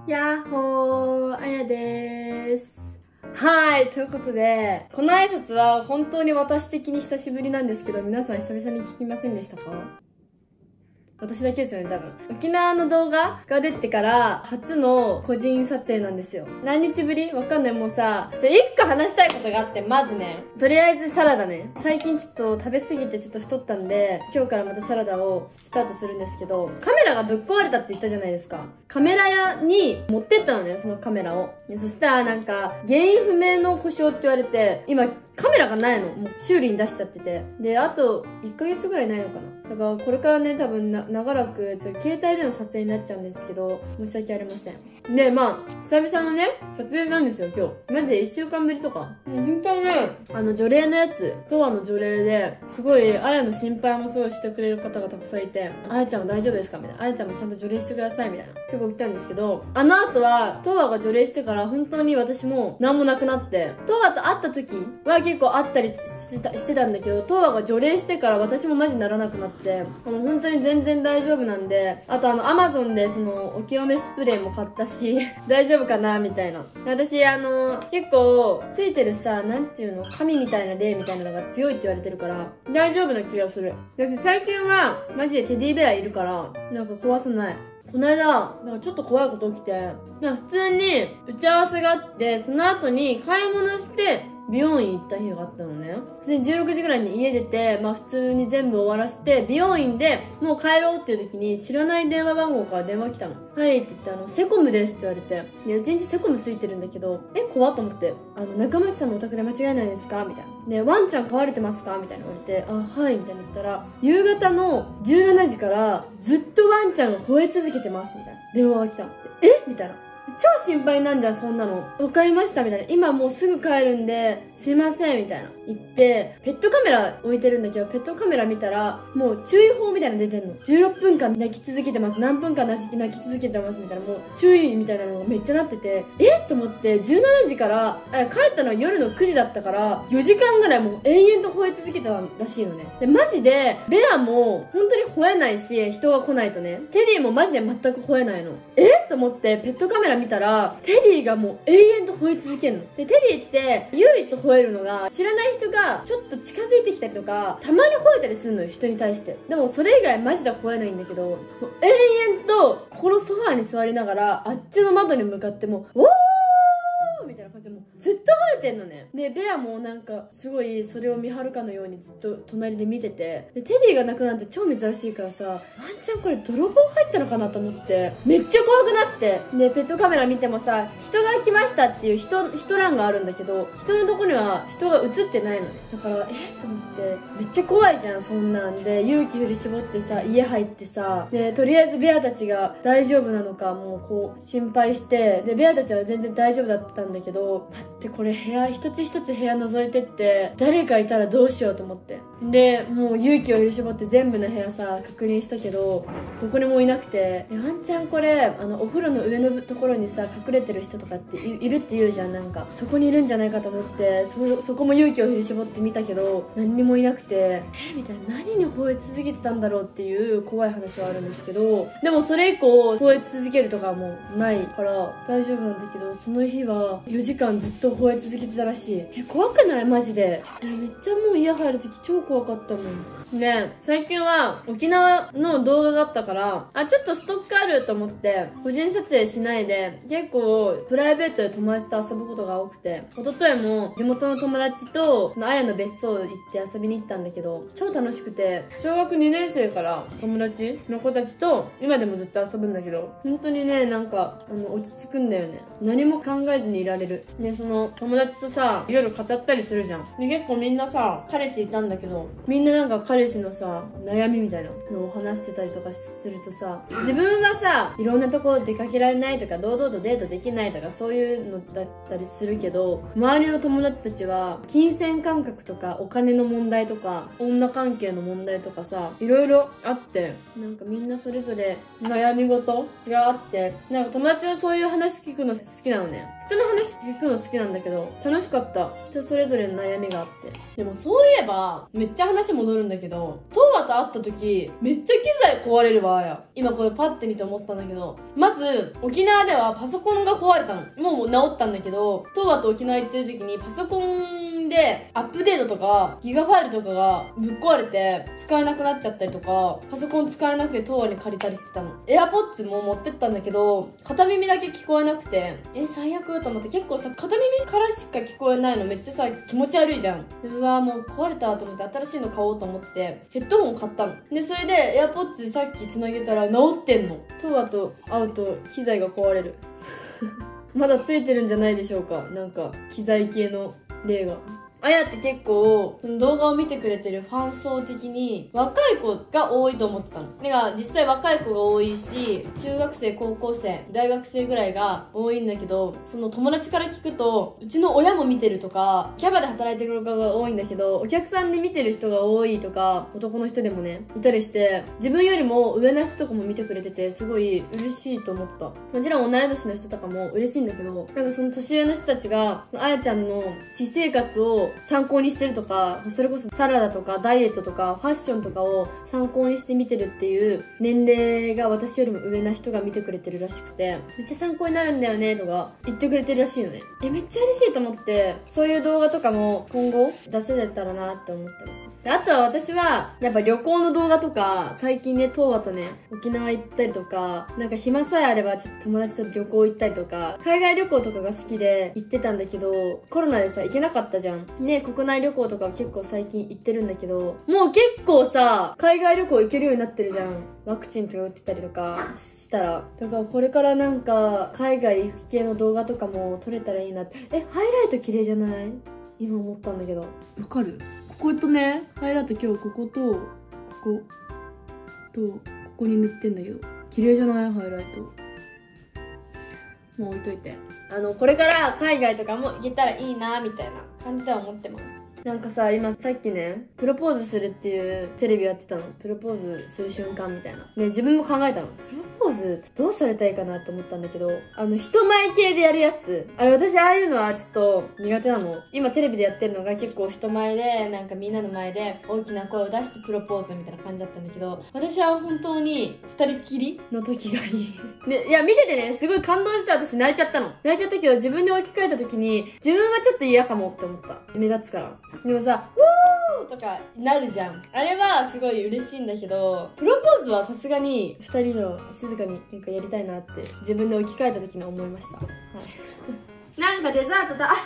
やっほー、あやでーす。はい、ということで、この挨拶は本当に私的に久しぶりなんですけど、皆さん久々に聞きませんでしたか？私だけですよね、多分。沖縄の動画が出てから初の個人撮影なんですよ。何日ぶり？わかんない。もうさ、一個話したいことがあって、まずね、とりあえずサラダね。最近ちょっと食べ過ぎてちょっと太ったんで、今日からまたサラダをスタートするんですけど、カメラがぶっ壊れたって言ったじゃないですか。カメラ屋に持ってったのね、そのカメラを。そしたらなんか、原因不明の故障って言われて、今、カメラがないの。もう修理に出しちゃってて。で、あと1ヶ月ぐらいないのかな。だからこれからね、多分長らく携帯での撮影になっちゃうんですけど、申し訳ありません。で、まあ、久々のね、撮影なんですよ、今日。マジで1週間ぶりとか。本当にね、除霊のやつ、東亜の除霊で、すごい、あやの心配もすごいしてくれる方がたくさんいて、あやちゃんは大丈夫ですかみたいな。あやちゃんもちゃんと除霊してください、みたいな。結構来たんですけど、あの後は、東亜が除霊してから本当に私も何もなくなって、東亜と会った時は結構会ったりしてたんだけど、東亜が除霊してから私もマジならなくなって、本当に全然大丈夫なんで、あとアマゾンでその、お清めスプレーも買ったし、大丈夫かなみたいな。私、結構、ついてるさ、なんていうの、神みたいな霊みたいなのが強いって言われてるから、大丈夫な気がする。私、最近は、マジでテディベアいるから、なんか怖さない。この間、なんかちょっと怖いこと起きて、なんか普通に打ち合わせがあって、その後に買い物して、美容院行った日があったのね。普通に16時ぐらいに家出て、まあ普通に全部終わらして、美容院でもう帰ろうっていう時に知らない電話番号から電話来たの。はいって言って、セコムですって言われて、で、うちんちセコムついてるんだけど、怖っと思って、中町さんのお宅で間違いないですかみたいな。で、ワンちゃん飼われてますかみたいな言われて、あ、はいみたいな言ったら、夕方の17時からずっとワンちゃんが吠え続けてますみたいな電話が来たの。みたいな。超心配なんじゃん、そんなの。わかりました、みたいな。今もうすぐ帰るんで、すいません、みたいな。言って、ペットカメラ置いてるんだけど、ペットカメラ見たら、もう注意報みたいなの出てんの。16分間泣き続けてます。何分間泣き続けてます、みたいな。もう注意みたいなのがめっちゃなってて、と思って、17時から、帰ったのは夜の9時だったから、4時間ぐらいもう延々と吠え続けてたらしいのね。で、マジで、ベアも本当に吠えないし、人が来ないとね。テディもマジで全く吠えないの。と思って、ペットカメラ見たら、テディがもう永遠と吠え続けるの。で、テディって唯一吠えるのが、知らない人がちょっと近づいてきたりとか、たまに吠えたりするのよ、人に対して。でもそれ以外マジで吠えないんだけど、もう永遠と、ここのソファーに座りながら、あっちの窓に向かってもう、おーみたいな感じでもうずっと吠えてんのね。で、ベアもなんかすごいそれを見張るかのようにずっと隣で見てて、で、テディが泣くなんて超珍しいからさ、ワンちゃんこれ泥棒入ったのかなと思って、めっちゃ怖くなって。で、ペットカメラ見てもさ、人が来ましたっていう人欄があるんだけど、人のとこには人が映ってないのね。だから、と思って、めっちゃ怖いじゃん、そんなんで。勇気振り絞ってさ、家入ってさ、で、とりあえずベアたちが大丈夫なのかもうこう、心配して、で、ベアたちは全然大丈夫だったんだけど、待って、これ部屋、一つ一つ部屋覗いてって、誰かいたらどうしようと思って。で、もう勇気を振り絞って全部の部屋さ、確認したけど、どこにもいなくて、ワンちゃんこれ、お風呂の上のところにさ、隠れてる人とかっているって言うじゃん、なんか。そこにいるんじゃないかと思って、そこも勇気を振り絞ってみたけど、何にもいなくて、みたいな、何に吠え続けてたんだろうっていう怖い話はあるんですけど、でもそれ以降、吠え続けるとかもないから大丈夫なんだけど、その日は4時間ずっと吠え続けてたらしい。怖くないマジで。めっちゃもう家入るとき超怖かったもん。で、最近は沖縄の動画があったから、ちょっとストックあると思って、個人撮影しないで、結構プライベートで友達と遊ぶことが多くて、一昨日も地元の友達と、そのあやの別荘行って遊びに行ったんだけど、超楽しくて、小学2年生から友達の子たちと、今でもずっと遊ぶんだけど、本当にね、なんか、落ち着くんだよね。何も考えずにいられる。で、その友達とさ、夜語ったりするじゃん。で、結構みんなさ、彼氏いたんだけど、みんななんか彼氏のさ、悩みみたいなのを話してたりとかするとさ、自分はさ、いろんなとこ出かけられないとか、堂々とデートできないとか、そういうのだったりするけど、周りの友達たちは、金銭感覚とか、お金の問題とか、女関係の問題とかさ、いろいろあって、なんかみんなそれぞれ悩み事があって、なんか友達はそういう話聞くの好きなのね。人の話聞くの好きなんだけど、楽しかった。人それぞれの悩みがあって。でもそういえば、めっちゃ話戻るんだけど、東和とと会った時めっちゃ機材壊れるわや。今これパッて見て思ったんだけど、まず沖縄ではパソコンが壊れたの。もう治ったんだけど、トワと沖縄行ってる時にパソコンでアップデートとかギガファイルとかがぶっ壊れて使えなくなっちゃったりとか、パソコン使えなくてトワに借りたりしてたの。AirPods も持ってったんだけど片耳だけ聞こえなくて、最悪と思って。結構さ、片耳からしか聞こえないのめっちゃさ気持ち悪いじゃん。うわもう壊れたと思って新しいの買おうと思ってヘッドホン買ったの。でそれで AirPods さっきつなげたら治ってんの。トワと会うと機材が壊れるまだついてるんじゃないでしょうか、なんか機材系の例が。あやって結構その動画を見てくれてるファン層的に若い子が多いと思ってたの。だから実際若い子が多いし、中学生高校生大学生ぐらいが多いんだけど、その友達から聞くとうちの親も見てるとか、キャバで働いてる子が多いんだけどお客さんで見てる人が多いとか、男の人でもねいたりして、自分よりも上の人とかも見てくれててすごい嬉しいと思った。もちろん同い年の人とかも嬉しいんだけど、なんかその年上の人たちがあやちゃんの私生活を参考にしてるとか、それこそサラダとかダイエットとかファッションとかを参考にして見てるっていう年齢が私よりも上な人が見てくれてるらしくて、めっちゃ参考になるんだよねとか言ってくれてるらしいのね。めっちゃ嬉しいと思って、そういう動画とかも今後出せれたらなって思ってます。であとは私はやっぱ旅行の動画とか、最近ね東亜とね沖縄行ったりとか、なんか暇さえあればちょっと友達と旅行行ったりとか、海外旅行とかが好きで行ってたんだけど、コロナでさ行けなかったじゃんね。国内旅行とか結構最近行ってるんだけど、もう結構さ海外旅行行けるようになってるじゃん、ワクチンとか打ってたりとかしたら。だからこれからなんか海外行く系の動画とかも撮れたらいいなって。ハイライト綺麗じゃない？今思ったんだけど。わかる？こことね、ハイライト今日こことこことここに塗ってんだけど、綺麗じゃない？ハイライトもう置いといて。これから海外とかも行けたらいいなみたいな感じでは思ってます。なんかさ、今さっきねプロポーズするっていうテレビやってたの。プロポーズする瞬間みたいなね、自分も考えたの。プロポーズどうされたいかなって思ったんだけど、人前系でやるやつ、私ああいうのはちょっと苦手なの。今テレビでやってるのが結構人前で、なんかみんなの前で大きな声を出してプロポーズみたいな感じだったんだけど、私は本当に二人っきりの時がいいね。いや見ててねすごい感動して、私泣いちゃったの。泣いちゃったけど自分に置き換えた時に自分はちょっと嫌かもって思った。目立つから。でもさ、ウォーとかなるじゃん。あれはすごい嬉しいんだけど、プロポーズはさすがに2人の静かになんかやりたいなって自分で置き換えた時に思いました。はい。なんかデザートだ。デザートあるんだ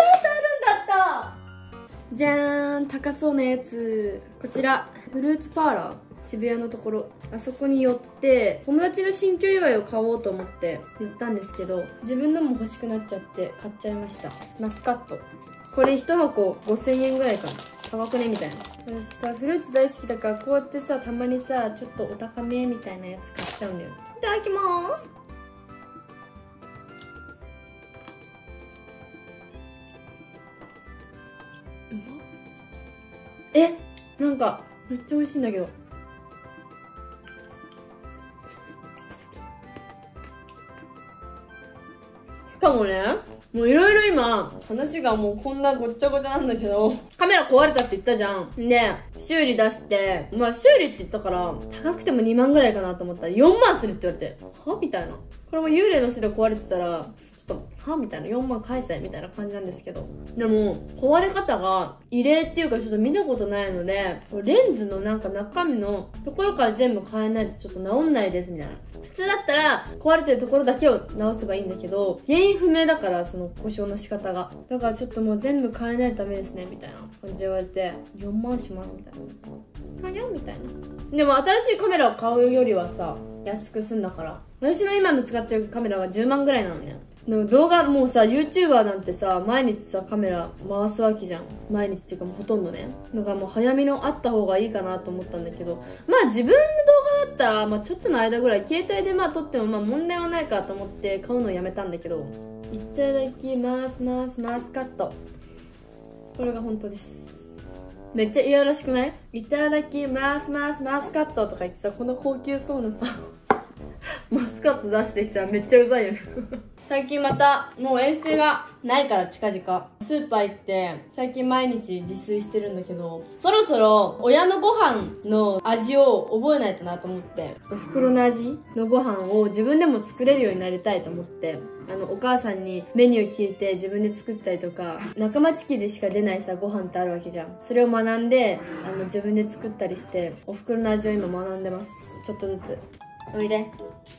ったじゃーん、高そうなやつ。こちら、フルーツパーラー。渋谷のところ、あそこに寄って友達の新居祝いを買おうと思って寄ったんですけど、自分のも欲しくなっちゃって買っちゃいました。マスカット、これ1箱5000円ぐらいかな。高くねみたいな。私さフルーツ大好きだから、こうやってさたまにさちょっとお高めみたいなやつ買っちゃうんだよ。いただきまーす。うまっ。なんかめっちゃ美味しいんだけど。しかもね、もういろいろ今話がもうこんなごっちゃごちゃなんだけど、カメラ壊れたって言ったじゃん。で修理出して、まあ修理って言ったから高くても2万ぐらいかなと思ったら4万するって言われて、はみたいな。これも幽霊のせいで壊れてたらちょっとはみたいな、4万返せみたいな感じなんですけど、でも壊れ方が異例っていうかちょっと見たことないので、レンズのなんか中身のところから全部変えないとちょっと治んないですみたいな。普通だったら壊れてるところだけを直せばいいんだけど、原因不明だから、その故障の仕方が。だからちょっともう全部変えないとダメですねみたいな感じで言われて、4万しますみたいな。はやみたいな。でも新しいカメラを買うよりはさ安く済んだから、私の今の使ってるカメラが10万ぐらいなのね。でも動画もうさ YouTuber なんてさ毎日さカメラ回すわけじゃん。毎日っていうかもうほとんどね。だからもう早めのあった方がいいかなと思ったんだけど、まあ自分の動画だったら、まあ、ちょっとの間ぐらい携帯でまあ撮ってもまあ問題はないかと思って買うのをやめたんだけど、いただきますマスカット。これが本当です。めっちゃいやらしくない？いただきますマスカットとか言ってさ、この高級そうなさマスカット出してきたらめっちゃうざいよね最近またもう衛生がないから近々スーパー行って最近毎日自炊してるんだけど、そろそろ親のご飯の味を覚えないとなと思って、お袋の味のご飯を自分でも作れるようになりたいと思って、お母さんにメニュー聞いて自分で作ったりとか、仲間チキでしか出ないさご飯ってあるわけじゃん。それを学んで自分で作ったりしてお袋の味を今学んでます。ちょっとずつおいで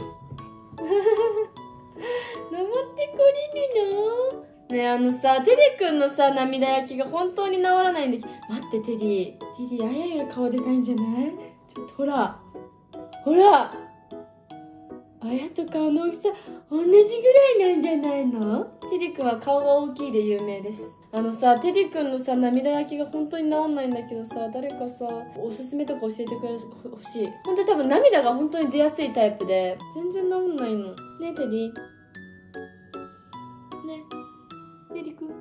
登ってこれるのねえ、さ、テディ君のさ、涙焼きが本当に治らないんで。待って、テディ、あやより顔でかいんじゃない？ちょっとほら。あやと顔の大きさ、同じぐらいなんじゃないの？テディ君は顔が大きいで有名です。さ、テディ君のさ、涙焼きが本当に治んないんだけどさ、誰かさ、おすすめとか教えてほしい。本当に多分涙が本当に出やすいタイプで、全然治んないの。ね、テディ。ね。テディ君。こ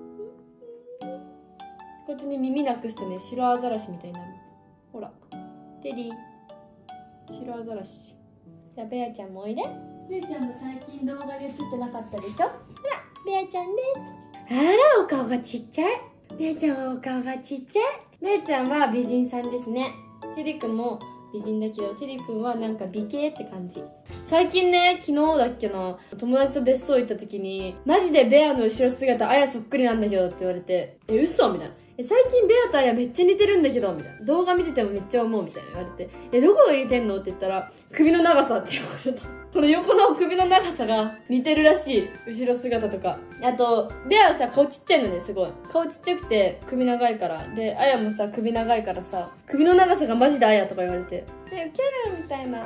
うやってね、耳なくすとね、白アザラシみたいになる。ほら。テディ。白アザラシ。じゃあ、ベアちゃんもおいで。ベアちゃんも最近動画に映ってなかったでしょ？ほら、ベアちゃんです。あら、お顔がちっちゃい。ベアちゃんはお顔がちっちゃい。ベアちゃんは美人さんですね。テディ君も美人だけど、テディ君はなんか美形って感じ。最近ね、昨日だっけな、友達と別荘行った時に、マジでベアの後ろ姿、あやそっくりなんだけどって言われて、嘘みたいな。最近ベアとあやめっちゃ似てるんだけどみたいな。動画見ててもめっちゃ思うみたいな言われて、どこが似てんのって言ったら、首の長さって言われた。この横の首の長さが似てるらしい。後ろ姿とか。あと、ベアはさ、顔ちっちゃいのね、すごい。顔ちっちゃくて、首長いから。で、あやもさ、首長いからさ、首の長さがマジであやとか言われて。キャラみたいな。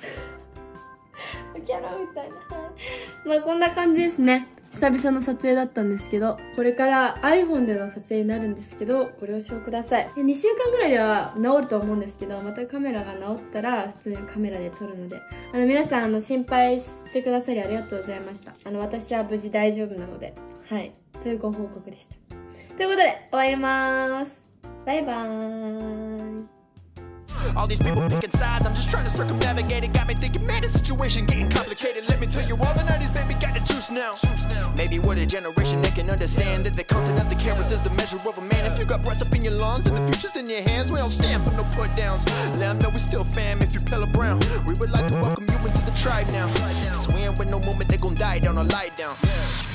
キャラみたいな。まあこんな感じですね。久々の撮影だったんですけど、これから iPhone での撮影になるんですけど、ご了承ください。2週間ぐらいでは治ると思うんですけど、またカメラが治ったら普通にカメラで撮るので、皆さん心配してくださりありがとうございました。私は無事大丈夫なので、はい、というご報告でした。ということで終わりまーす。バイバーイ。 All these people picking sides, I'm just trying to circumnavigate it. Got me thinking, man, the situation getting complicated. Let me tell you, all the 90s, baby, got the juice now. Maybe we're the generation that can understand that the content of the character's the measure of a man. If you got breath up in your lungs and the future's in your hands, we don't stand for no put downs. Let them know we still fam if you Pella Brown. We would like to welcome you into the tribe now. So we ain't with no moment, they gon' die down or lie down.